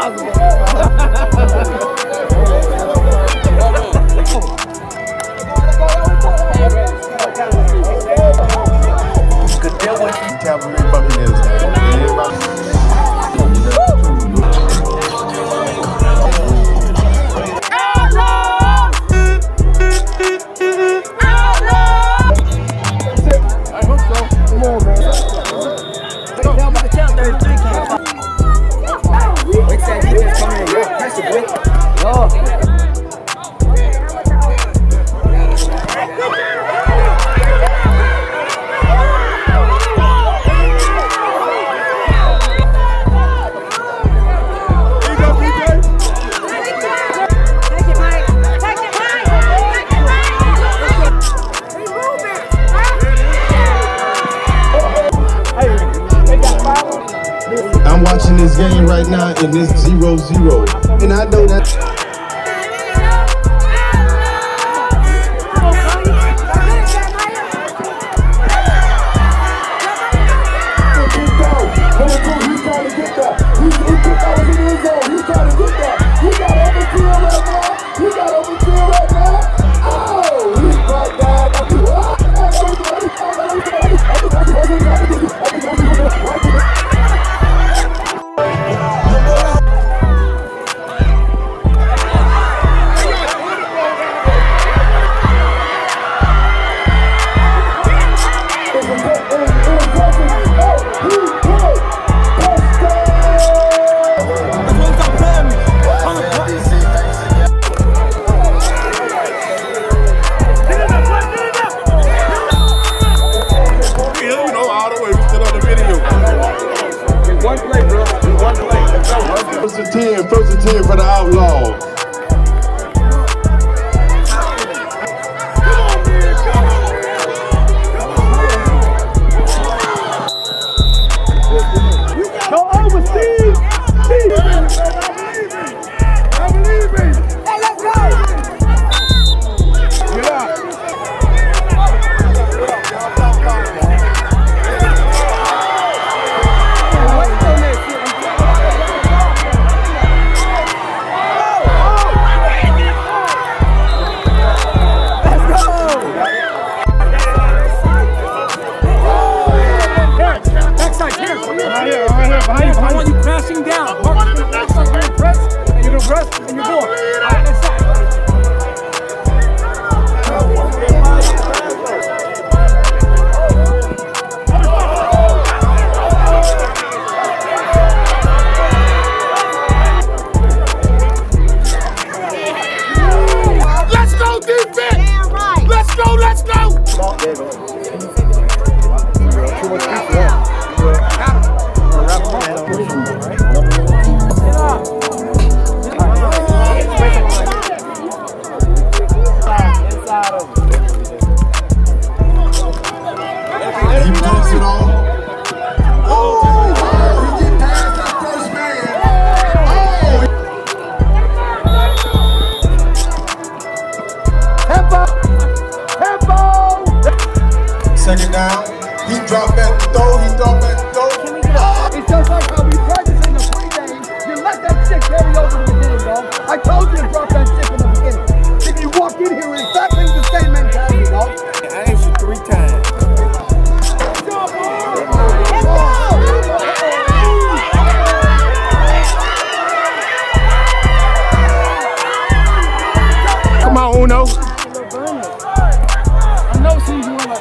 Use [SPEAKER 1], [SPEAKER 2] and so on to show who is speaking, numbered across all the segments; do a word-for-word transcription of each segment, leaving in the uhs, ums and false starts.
[SPEAKER 1] Good deal with you. Cavalry Buccaneers.
[SPEAKER 2] Outlaws! Outlaws!
[SPEAKER 3] I hope so. Come on, man.
[SPEAKER 2] Tell me to tell thirty-three can't fight. Wait, that defense coming in. Yo, pressure, boy. Yo.
[SPEAKER 1] I'm watching this game right now and it's zero zero. And I know that. First and ten, first and ten for the Outlaws.
[SPEAKER 3] Go over, Steve! Steve! I believe me! Hey, let's go! Get out!
[SPEAKER 2] I want you crashing down. You're gonna press, and you're gonna press, and you're going. All right, let's start.
[SPEAKER 3] Let's go, defense! Let's go, let's go!
[SPEAKER 1] He puts it on. Oh, he get past that first man.
[SPEAKER 3] Tempo! Tempo!
[SPEAKER 1] Second down. He dropped back the throw. He dropped back the throw.
[SPEAKER 3] It's just like how we practice in the pregame. You let that shit carry over to the game, dog. I told you to drop that shit in the beginning. If you walk in here with exactly the same mentality, dog.
[SPEAKER 2] I asked you three times.
[SPEAKER 3] Come on, Uno.
[SPEAKER 2] I know seeing you like that.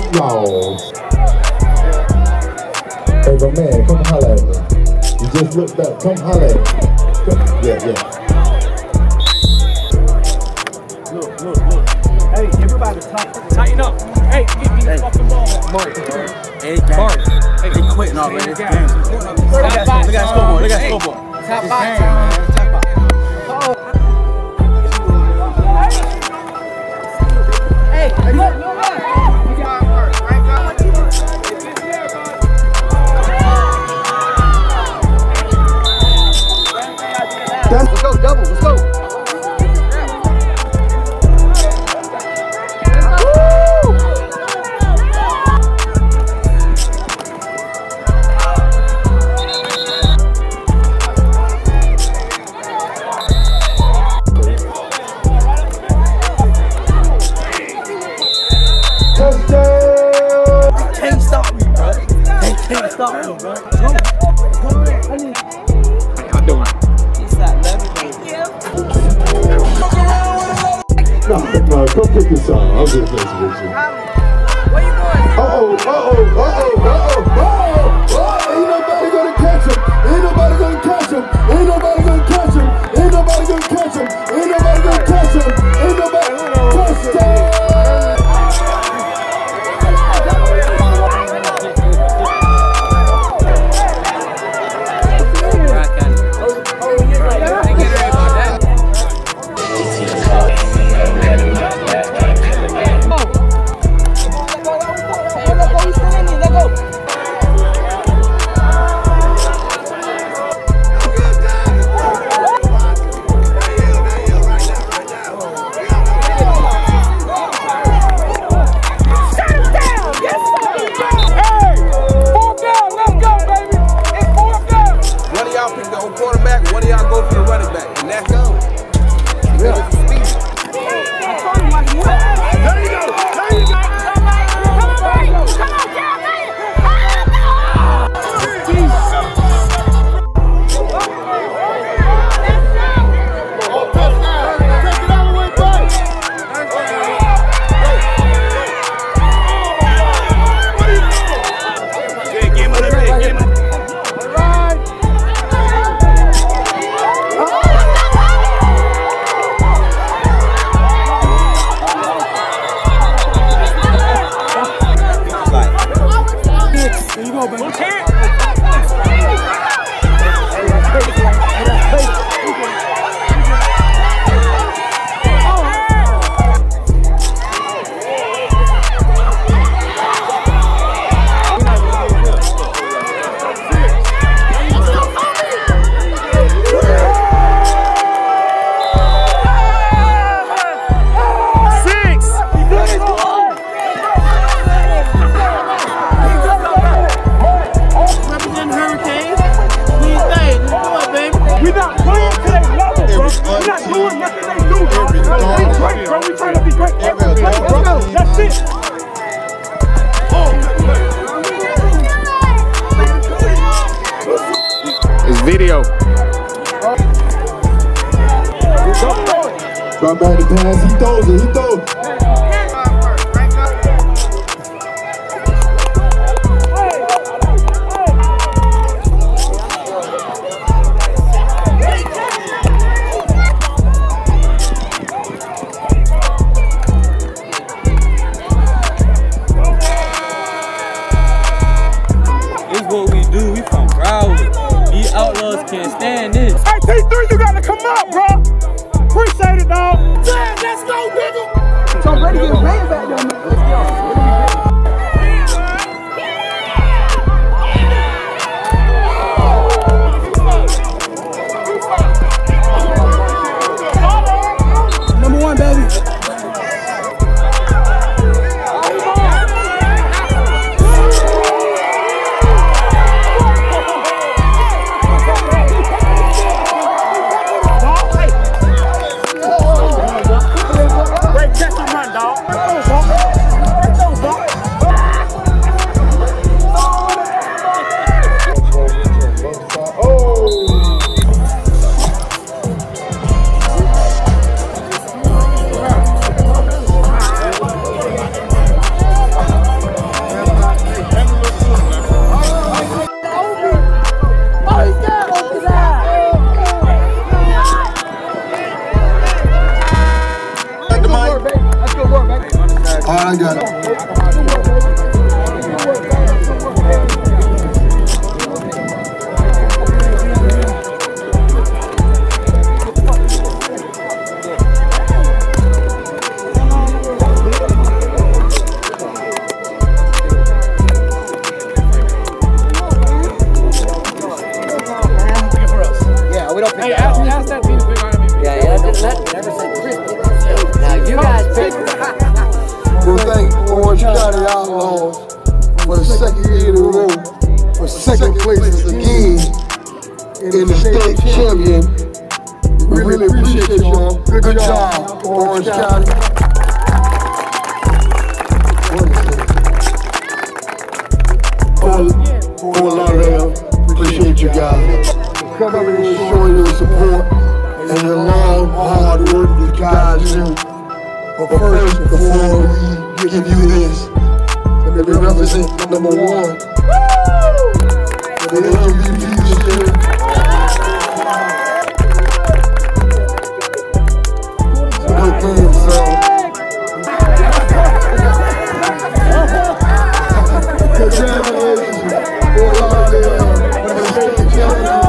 [SPEAKER 1] Outlaws. Hey, but man, come holler at me. You just looked up. Come holler at me. Come, yeah, yeah.
[SPEAKER 2] Look, look, look. Hey, everybody tighten, tighten up. Hey, get me the fucking ball. Mark. Hey, Mark. Hey, they quitting already. This game. Look at that scoreboard. Look at that scoreboard. Top box. Top box. Hey, look, look. Let's go, double, let's go.
[SPEAKER 1] Touchdown!
[SPEAKER 2] Can't stop me, bro. They can't stop me, bro. Go. How y'all doing?
[SPEAKER 1] No, no, come pick this up. I'm just messing with you.
[SPEAKER 2] Where you going?
[SPEAKER 1] Uh-oh, uh-oh, uh-oh, uh-oh, uh-oh, oh, ain't nobody gonna catch him. Ain't nobody gonna catch him. Ain't nobody gonna catch him. Ain't nobody gonna catch him. Ain't nobody gonna catch him. Ain't nobody touchdown.
[SPEAKER 2] Video.
[SPEAKER 1] Drop back the pass, he throws it, he throws it.
[SPEAKER 2] This is what we do, we from Broward. These Outlaws can't stand this.
[SPEAKER 3] Hey, T three, you gotta come out, bro. Appreciate it, dog. Damn, let's go, nigga. So I'm ready to get ran back there, man. Let's go. Number one, baby. Great catch and run, dog.
[SPEAKER 1] right, I got it.
[SPEAKER 2] Hey, ask, ask that team to pick on me.
[SPEAKER 4] Yeah, yeah, that didn't let never say Christmas. Now you guys pick.
[SPEAKER 1] We'll thank Orange County Outlaws for the second year in a row for second place again in the state champion. We really appreciate y'all. Good job, Orange County. For Lauderdale, appreciate you guys. Coming and showing your support and the long, hard work you guys do. But first, before we give you this, let me represent number one. The M V P this year. Good game, son. Congratulations, Fort Lauderdale, for the state champion.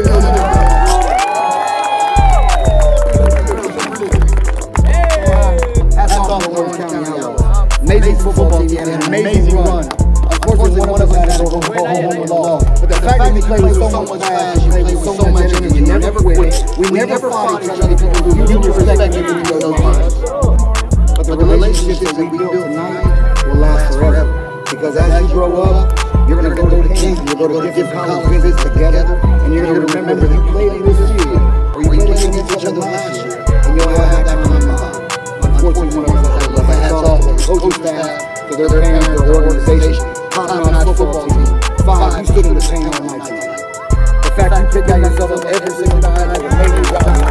[SPEAKER 3] Amazing football team and an amazing run. Unfortunately, one of us had to go home with loss. But the fact that we played with so much class, we played with so much energy, we never quit. We never fought each other because we didn't respect each other. But the relationships that we built tonight will last forever. Because as you grow up, you're going to go to the camp, you'll go to different college visits together, and you're going to remember that you played this year, or you played against each other last year, and you'll have that in your mind. Unfortunately, one of us has to hats off to the coaching staff, to their parents, their organization, top-notch football team. Five, you stood in the pain all night tonight. The fact you picked out yourself up every single night, I made you